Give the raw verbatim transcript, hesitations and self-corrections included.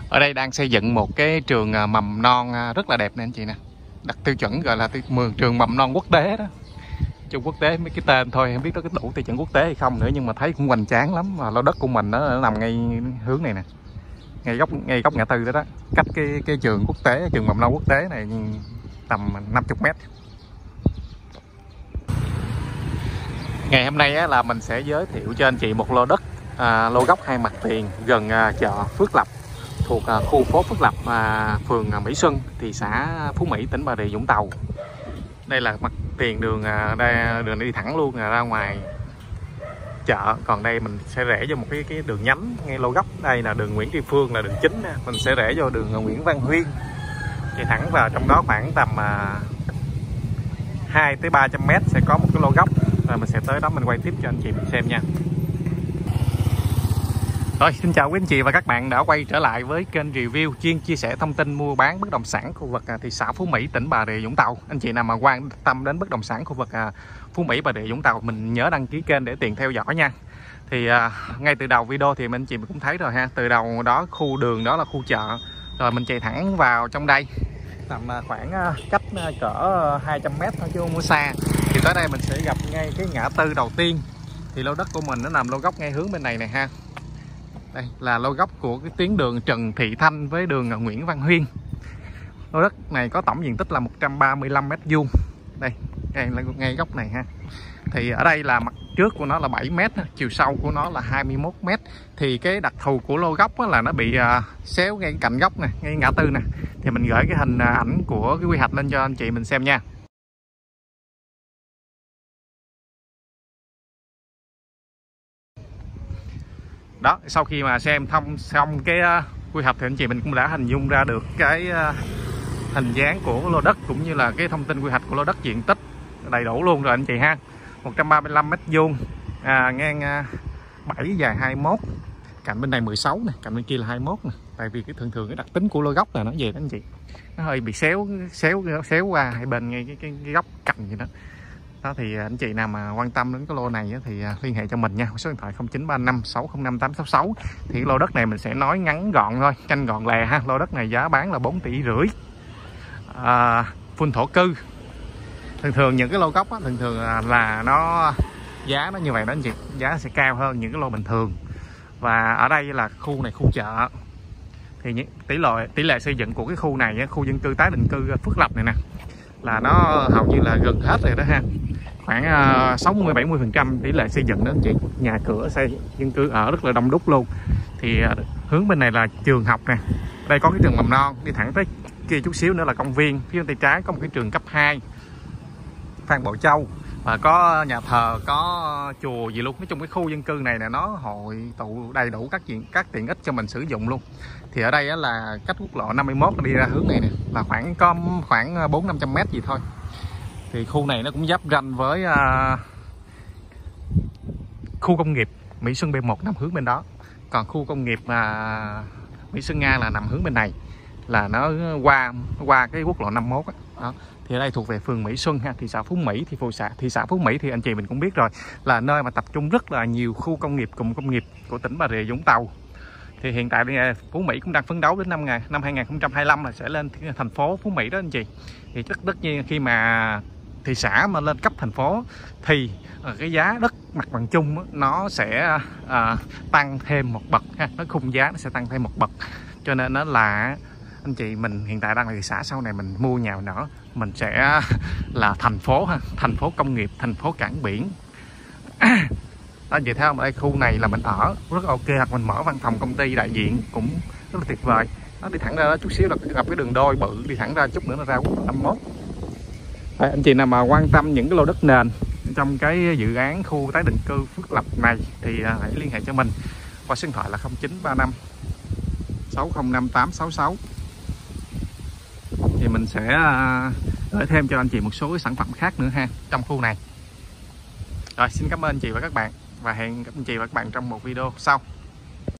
Ở đây đang xây dựng một cái trường mầm non rất là đẹp nè anh chị nè. Đặt tiêu chuẩn gọi là trường mầm non quốc tế đó. Trường quốc tế mấy cái tên thôi, không biết nó có đủ tiêu chuẩn quốc tế hay không nữa, nhưng mà thấy cũng hoành tráng lắm. Mà lô đất của mình nó nằm ngay hướng này nè, ngay góc ngay góc ngã tư đó đó, cách cái cái trường quốc tế, trường mầm non quốc tế này tầm năm mươi mét. Ngày hôm nay á, là mình sẽ giới thiệu cho anh chị một lô đất à, lô góc hai mặt tiền gần à, chợ Phước Lập, thuộc à, khu phố Phước Lập, à, phường à, Mỹ Xuân, thị xã Phú Mỹ, tỉnh Bà Rịa Vũng Tàu. Đây là mặt tiền đường, à, đây, đường đi thẳng luôn à, ra ngoài chợ. Còn đây mình sẽ rẽ vô một cái cái đường nhánh ngay lô góc. Đây là đường Nguyễn Tri Phương, là đường chính nè. Mình sẽ rẽ vô đường Nguyễn Văn Huyên, chạy thẳng vào trong đó khoảng tầm à, hai tới ba trăm mét sẽ có một cái lô góc. Rồi mình sẽ tới đó mình quay tiếp cho anh chị mình xem nha. Rồi, xin chào quý anh chị và các bạn đã quay trở lại với kênh review chuyên chia sẻ thông tin mua bán bất động sản khu vực thị xã Phú Mỹ, tỉnh Bà Rịa Vũng Tàu. Anh chị nào mà quan tâm đến bất động sản khu vực Phú Mỹ, Bà Rịa Vũng Tàu, mình nhớ đăng ký kênh để tiện theo dõi nha. Thì à, ngay từ đầu video thì anh chị mình cũng thấy rồi ha. Từ đầu đó khu đường đó là khu chợ. Rồi mình chạy thẳng vào trong đây tầm khoảng cách cỡ hai trăm mét thôi chứ không có xa. Thì tới đây mình sẽ gặp ngay cái ngã tư đầu tiên. Thì lô đất của mình nó nằm lô góc ngay hướng bên này này ha. Đây là lô góc của cái tuyến đường Trần Thị Thanh với đường Nguyễn Văn Huyên. Lô đất này có tổng diện tích là một trăm ba mươi lăm mét vuông. Đây, ngay là ngay góc này ha. Thì ở đây là mặt trước của nó là bảy mét, chiều sâu của nó là hai mươi mốt mét. Thì cái đặc thù của lô góc là nó bị uh, xéo ngay cạnh góc nè, ngay ngã tư nè. Thì mình gửi cái hình ảnh của cái quy hoạch lên cho anh chị mình xem nha. Đó, sau khi mà xem thông xong cái uh, quy hoạch thì anh chị mình cũng đã hình dung ra được cái uh, hình dáng của lô đất cũng như là cái thông tin quy hoạch của lô đất, diện tích đầy đủ luôn rồi anh chị ha. một trăm ba mươi lăm mét vuông, à, ngang uh, bảy, dài hai mươi mốt, cạnh bên này mười sáu nè, cạnh bên kia là hai mươi mốt nè. Tại vì cái thường thường cái đặc tính của lô góc là nó về đó anh chị, nó hơi bị xéo xéo xéo qua hai bên ngay cái, cái, cái góc cạnh vậy đó. Đó thì anh chị nào mà quan tâm đến cái lô này thì liên hệ cho mình nha, số điện thoại không chín ba năm sáu không năm tám sáu sáu. Thì cái lô đất này mình sẽ nói ngắn gọn thôi, nhanh gọn lẹ ha. Lô đất này giá bán là bốn tỷ rưỡi, à, full thổ cư. Thường thường những cái lô góc á, thường thường là nó giá nó như vậy đó anh chị, giá sẽ cao hơn những cái lô bình thường. Và ở đây là khu này khu chợ, thì tỷ lệ tỷ lệ xây dựng của cái khu này, khu dân cư tái định cư Phước Lập này nè, là nó hầu như là gần hết rồi đó ha. Khoảng sáu mươi bảy mươi phần trăm tỷ lệ xây dựng đó anh chị. Nhà cửa xây dân cư ở rất là đông đúc luôn. Thì hướng bên này là trường học nè. Đây có cái trường mầm non, đi thẳng tới kia chút xíu nữa là công viên. Phía bên tay trái có một cái trường cấp hai Phan Bội Châu, và có nhà thờ, có chùa gì luôn. Nói chung cái khu dân cư này là nó hội tụ đầy đủ các chuyện các tiện ích cho mình sử dụng luôn. Thì ở đây là cách quốc lộ năm mươi mốt đi ra hướng này nè, là khoảng có khoảng bốn năm trăm mét gì thôi. Thì khu này nó cũng giáp ranh với uh, khu công nghiệp Mỹ Xuân B một nằm hướng bên đó. Còn khu công nghiệp uh, Mỹ Xuân Nga là nằm hướng bên này, là nó qua qua cái quốc lộ năm mươi mốt đó. Đó. Thì ở đây thuộc về phường Mỹ Xuân ha, thị xã Phú Mỹ. Thì phường xã thị xã Phú Mỹ thì anh chị mình cũng biết rồi, là nơi mà tập trung rất là nhiều khu công nghiệp, cụm công nghiệp của tỉnh Bà Rịa Vũng Tàu. Thì hiện tại Phú Mỹ cũng đang phấn đấu đến năm năm hai nghìn không trăm hai mươi lăm là sẽ lên thành phố Phú Mỹ đó anh chị. Thì tất tất nhiên khi mà thị xã mà lên cấp thành phố thì cái giá đất mặt bằng chung nó sẽ à, tăng thêm một bậc ha, nó khung giá nó sẽ tăng thêm một bậc. Cho nên nó là anh chị mình hiện tại đang là thị xã, sau này mình mua nhà nữa mình sẽ là thành phố ha, thành phố công nghiệp, thành phố cảng biển. Anh chị thấy không, ở đây khu này là mình ở rất là ok, hoặc mình mở văn phòng công ty đại diện cũng rất là tuyệt vời. Nó đi thẳng ra đó chút xíu là gặp cái đường đôi bự, đi thẳng ra chút nữa là ra quốc lộ năm mươi mốt. Đây, anh chị nào mà quan tâm những cái lô đất nền trong cái dự án khu tái định cư Phước Lập này thì hãy liên hệ cho mình qua số điện thoại là không chín ba năm sáu không năm tám sáu sáu. Thì mình sẽ gửi thêm cho anh chị một số cái sản phẩm khác nữa ha trong khu này. Rồi, xin cảm ơn anh chị và các bạn, và hẹn gặp anh chị và các bạn trong một video sau.